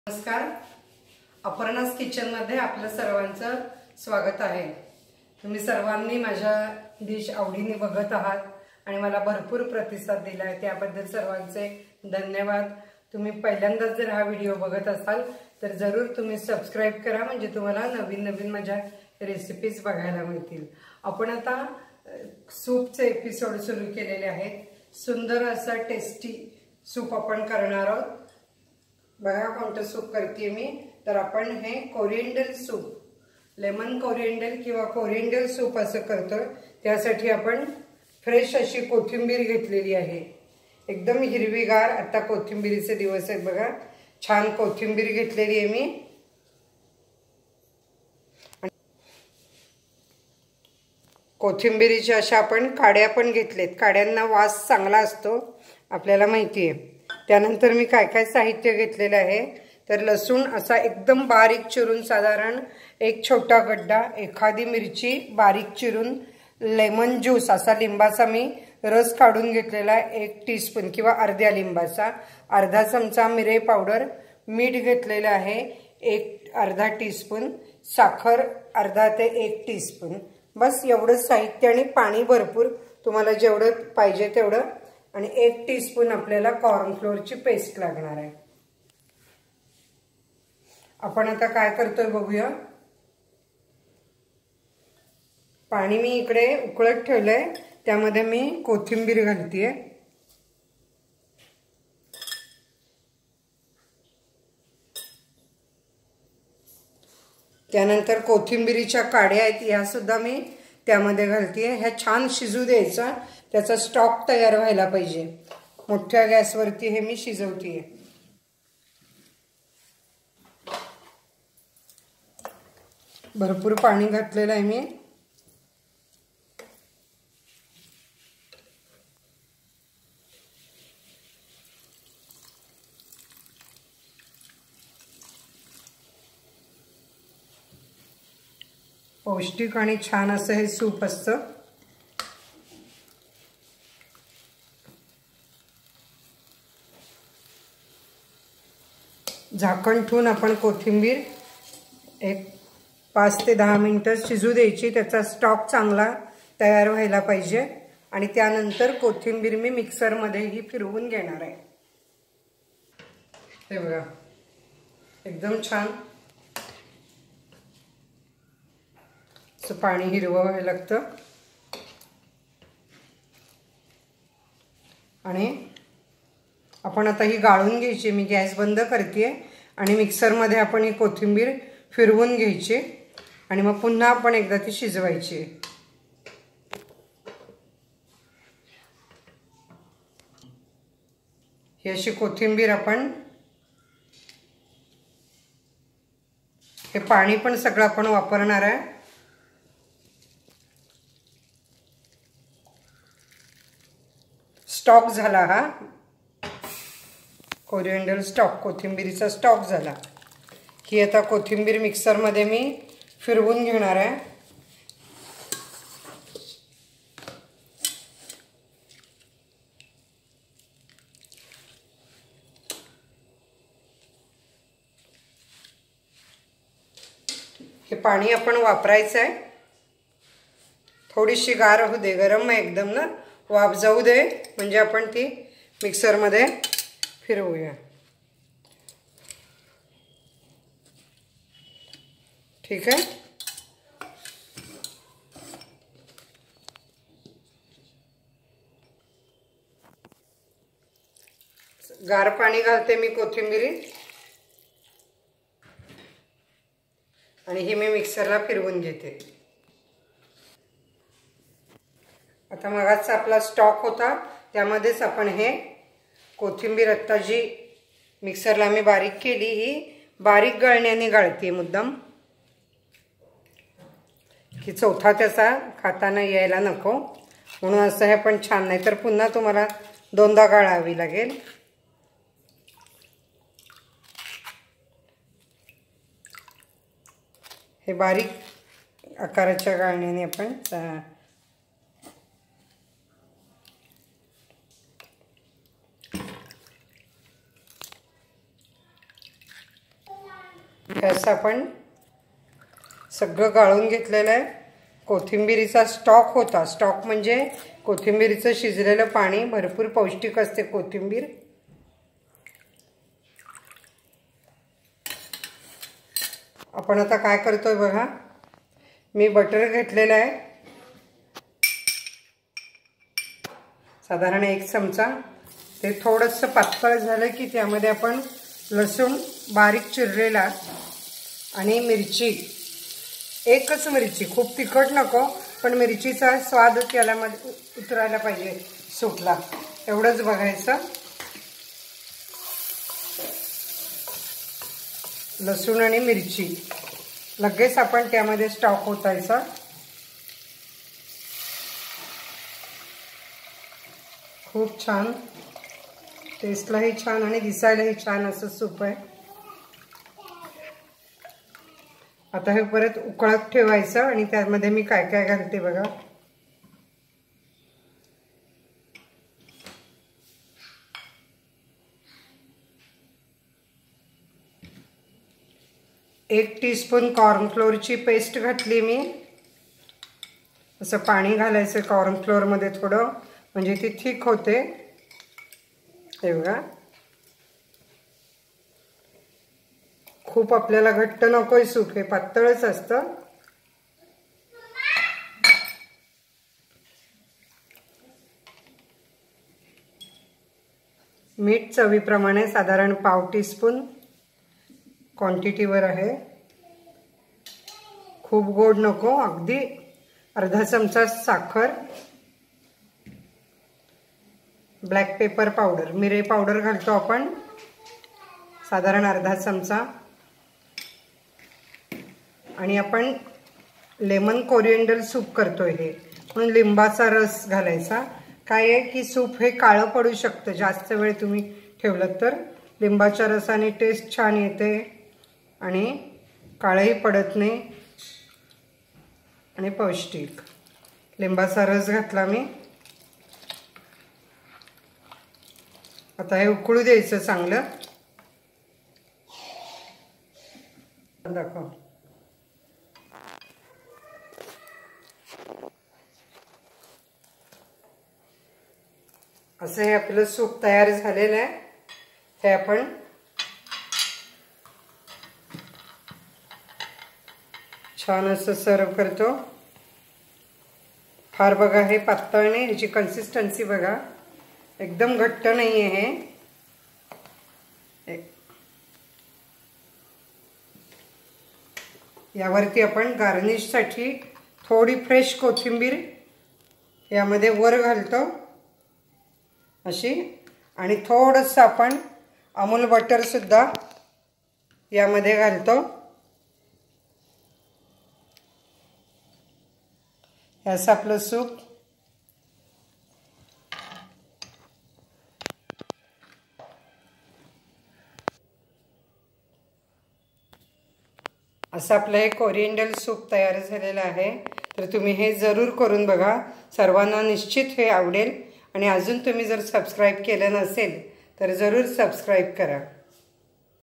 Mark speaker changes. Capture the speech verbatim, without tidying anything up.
Speaker 1: नमस्कार, अपर्णास किचनमध्ये आपलं सर्वांचं स्वागत आहे। तुम्ही सर्वांनी माझ्या डिश आवडीने बघत आहात आणि मला भरपूर प्रतिसाद दिला आहे, त्याबद्दल सर्वांचे धन्यवाद। तुम्ही पहिल्यांदाच जर हा व्हिडिओ बघत असाल तर जरूर तुम्ही सबस्क्राइब करा, म्हणजे तुम्हाला नवीन नवीन माझ्या रेसिपीज बघायला मिळतील। आपण आता सूपचे एपिसोड सुरू केलेले आहेत। सुंदर असा टेस्टी सूप आपण करणार आहोत। बघा कोणतं सूप करते मी, तर आपण हे कोरिएंडर सूप, लेमन कोरिएंडर किंवा कोरिएंडर सूप असं करतो। त्यासाठी आपण फ्रेश अशी कोथिंबीर घेतलेली आहे, एकदम हिरवीगार। आता कोथिंबीरीचे दिवस आहेत बघा, छान कोथिंबीर घेतलेली आहे मी। कोथिंबीरीच्या अशा आपण काड्या पण घेतलेत, काड्यांना वास चांगला असतो आपल्याला माहिती आहे। त्यानंतर मी काय काय साहित्य घेतलेलं आहे, तर लसूण असा एकदम बारीक चिरून, साधारण एक छोटा गड्डा, एखादी मिरची बारीक चिरून, लेमन ज्यूस असा लिंबाचा मी रस काढून घेतलेला आहे एक टीस्पून किंवा अर्ध्या लिंबाचा, अर्धा चमचा मिरे पावडर, मीठ घेतलेलं आहे एक अर्धा टीस्पून, साखर अर्धा ते एक टीस्पून, बस एवढं साहित्य आणि पाणी भरपूर, तुम्हाला जेवढं पाहिजे तेवढं, आणि एक टीस्पून आपल्याला कॉर्नफ्लोअरची पेस्ट लागणार आहे। आपण आता काय करतोय बघूया। पाणी मी इकडे उकळत ठेवलंय, त्यामध्ये मी कोथिंबीर घालतेय। त्यानंतर कोथिंबीरीच्या काड्या आहेत ह्या सुद्धा मी त्यामध्ये घालतेय। ह्या छान शिजू द्यायचा, त्याचा स्टॉक तयार व्हायला पाहिजे। मोठ्या गॅसवरती हे मी शिजवतेय। भरपूर पाणी घातलेलं आहे मी। पौष्टिक आणि छान असं हे सूप असतं। झाकण ठेवून आपण कोथिंबीर एक पाच ते दहा मिनिटं शिजू द्यायची, त्याचा स्टॉक चांगला तयार व्हायला पाहिजे। आणि त्यानंतर कोथिंबीर मी मिक्सरमध्येही फिरवून घेणार आहे। हे बघा, एकदम छान असं पाणी हिरवं व्हायला लागतं। आणि आपण आता ही गाळून घ्यायची। मी गॅस बंद करते आणि मिक्सरमध्ये आपण ही कोथिंबीर फिरवून घ्यायची आणि मग पुन्हा आपण एकदा ती शिजवायची। ही अशी कोथिंबीर आपण, हे पाणी पण सगळं आपण वापरणार आहे। स्टॉक झाला हा कोरिएंडर स्टॉक, कोथिंबीरीचा स्टॉक झाला। ही आता कोथिंबीर मिक्सरमध्ये मी फिरवून घेणार आहे। हे पाणी आपण वापरायचं आहे, थोडीशी गार होऊ दे, गरम आहे एकदम ना, वाफ जाऊ दे, म्हणजे आपण ती मिक्सरमध्ये फिरवूया। ठीक आहे, गार पाणी घालते मी कोथिंबीरीत आणि ही मी मिक्सरला फिरवून घेते। आता मगाचा आपला स्टॉक होता, त्यामध्येच आपण हे कोथिंबीर आत्ता जी मिक्सरला मी बारीक केली, ही बारीक गळण्याने गाळते मुद्दाम, की चौथा त्याचा खाताना यायला नको, म्हणून असं हे पण छान, नाही तर पुन्हा तुम्हाला दोनदा गाळावी लागेल। हे बारीक आकाराच्या गाळण्याने आपण असं आपण सगळं गाळून घेतलेलं आहे. कोथिंबीरीचा स्टॉक होता. स्टॉक म्हणजे कोथिंबीरीचं शिजलेलं पाणी. भरपूर पौष्टिक असते कोथिंबीर. आपण आता काय करतोय बघा, मी बटर घेतलेलं आहे साधारण एक चमचा. ते थोडंसं पातळ झालं की त्यामध्ये आपण लसूण बारीक चिरलेला आणि मिरची, एकच मिरची, खूप तिखट नको, पण मिरचीचा स्वाद त्याला मध्ये उतरायला पाहिजे सूपला, एवढंच बघायचं. लसूण आणि मिरची लगेच आपण त्यामध्ये स्टॉक ओतायचा. खूप छान, टेस्टलाही छान आणि दिसायलाही छान असं सूप आहे. आता हे परत उकळत ठेवायचं आणि त्यामध्ये मी काय काय घालते बघा. एक टीस्पून कॉर्नफ्लोअरची पेस्ट घातली मी. असं पाणी घालायचं कॉर्नफ्लोअरमध्ये थोडं, म्हणजे ती थिक होते. हे बघा, खूप आपल्याला घट्ट नकोय सूप, हे पातळच असतं. मीठ चवीप्रमाणे साधारण पाव टीस्पून क्वांटिटीवर आहे. खूप गोड नको, अगदी अर्धा चमचा साखर. ब्लॅक पेपर पावडर, मिरे पावडर घालतो आपण साधारण अर्धा चमचा. आणि आपण लेमन कोरिएंडर सूप करतोय हे, म्हणून लिंबाचा रस घालायचा. काय आहे की सूप हे काळं पडू शकतं जास्त वेळ तुम्ही ठेवलं तर. लिंबाच्या रसाने टेस्ट छान येते आणि काळंही पडत नाही आणि पौष्टिक. लिंबाचा रस घातला मी. आता हे उकळू द्यायचं चांगलं. दाखव, असं हे आपलं सूप तयार झालेलं आहे. हे आपण छान असं सर्व करतो. फार बघा हे पातळ नाही, ह्याची कन्सिस्टन्सी बघा, एकदम घट्ट नाही आहे हे. यावरती आपण गार्निशसाठी थोडी फ्रेश कोथिंबीर यामध्ये वर घालतो अशी. आणि थोडंसं आपण अमूल बटर सुद्धा यामध्ये घालतो. असं आपलं सूप असं आपलं हे कोरिएंडर सूप तयार झालेलं आहे. तर तुम्ही हे जरूर करून बघा, सर्वांना निश्चित हे आवडेल. आणि अजून तुम्ही जर सबस्क्राईब केलं नसेल तर जरूर सबस्क्राईब करा.